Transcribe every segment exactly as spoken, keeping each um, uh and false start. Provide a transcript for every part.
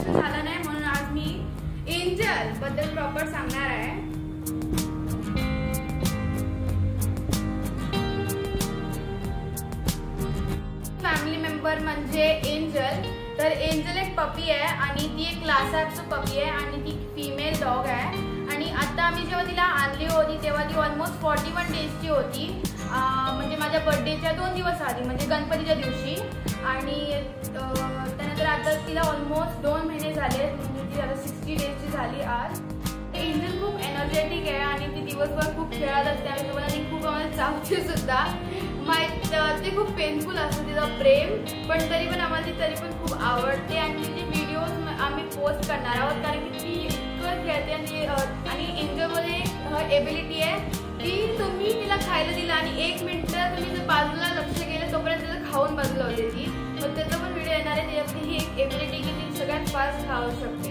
वर्ष झालं नाही म्हणून आज मी एंजल बद्दल प्रॉपर सांगणार आहे। फॅमिली मेंबर म्हणजे एंजल। तर एंजल एक पपी आहे आणि ती एक लासा ॲपचं पपी आहे आणि ती फीमेल डॉग आहे। आणि आता आम्ही जेव्हा तिला आणली होती तेव्हा ती ऑलमोस्ट फोर्टी वन डेजची होती, म्हणजे माझ्या बर्थडेच्या दोन दिवस आधी, म्हणजे गणपतीच्या दिवशी। आणि त्यानंतर आता तिला ऑलमोस्ट दोन महिने झाले, म्हणजे ती आता सिक्स्टी डेजची झाली आज। एंजल खूप एनर्जेटिक आहे आणि ती दिवसभर खूप खेळत असते आणि तुम्हाला ती खूप आम्हाला चावते सुद्धा। माहीत ते खूप पेनफुल असतं तिचं प्रेम, पण तरी पण आम्हाला ती तरी पण खूप आवडते आणि तिचे व्हिडिओज आम्ही पोस्ट करणार आहोत, कारण की ती इतकं खेळते। आणि आणि एंजलमध्ये एक एबिलिटी आहे की तुम्ही तिला खायला दिलं आणि एक मिनिटं तुम्ही जर बाजूला लक्ष केलं तोपर्यंत तिचं खाऊन बाजूला होते ती। मग त्याचा पण व्हिडिओ येणार आहे, त्याच्यातली ही एक एबिलिटी की ती सगळ्यात फास्ट खाऊ शकते।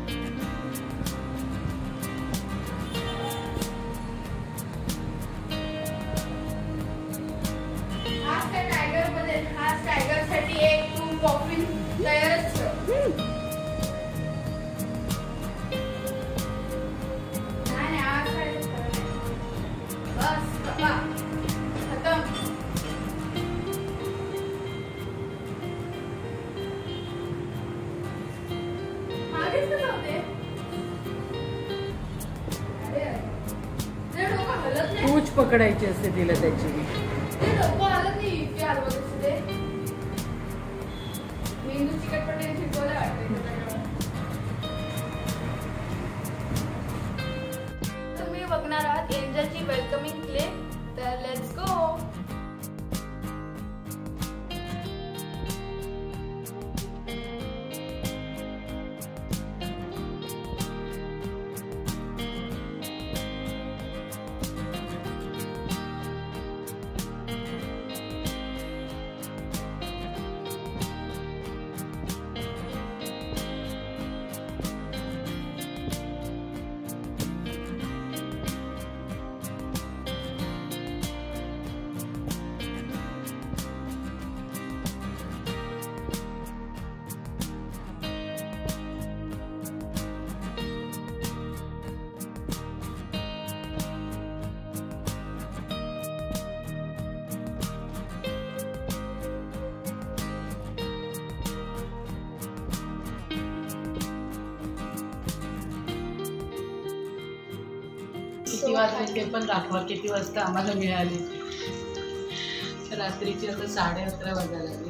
खास त्या टायगर मध्ये खास टायगर साठी एक टू कॉफी तयारच ठेव। पूछ पकडायची असते तिला त्याची। ते डोकं हालत नाही इतके हलवत असते, मेंदू चिकटपट्टी शिकवलं वाटतं। तुम्ही बघणार आहात एंजलची वेलकमिंग क्लिप, तर लेट्स गो। किती वाजले ते पण दाखवा, किती वाजता आम्हाला मिळाली। रात्रीची आता साडे अकरा वाजायला लागली।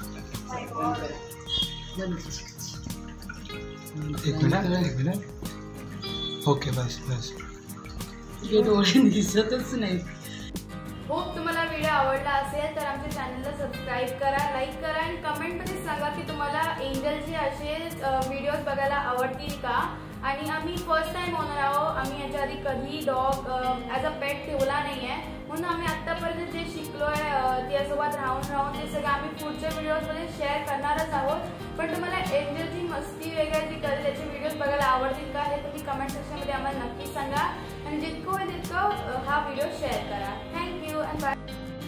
एक मिनिट एक मिनिट ओके बस बस तुझे डोळे दिसतच नाही। होप तुम्हाला व्हिडिओ आवडला असेल तर आमच्या चॅनलला सबस्क्राईब करा, लाईक करा आणि कमेंटमध्ये सांगा की तुम्हाला एंजलचे असे व्हिडिओज बघायला आवडतील का। आणि आम्ही फर्स्ट टाइम ओनर आहोत, आम्ही याच्या आधी कधी डॉग ॲज अ पेट ठेवला नाही आहे, म्हणून आम्ही आत्तापर्यंत जे शिकलो आहे त्यासोबत राहून राहून ते सगळं आम्ही पुढच्या व्हिडिओजमध्ये शेअर करणारच आहोत। पण तुम्हाला एंजलची मस्ती वगैरे जी करेल त्याचे व्हिडिओज बघायला आवडतील का हे तुम्ही कमेंट सेक्शनमध्ये आम्हाला नक्की सांगा आणि जितकं होईल तितकं हा व्हिडिओ शेअर करा। Thank you and bye.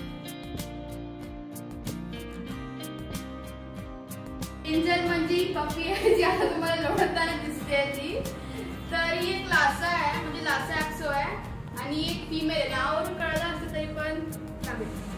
एंजल म्हणजे पपी आहे जी आता तुम्हाला लोळताना दिसते ती, तर ही एक लासा आहे, म्हणजे लासा ॲप्सो आहे आणि एक फीमेल, नावावरून कळलं असतं तरी पण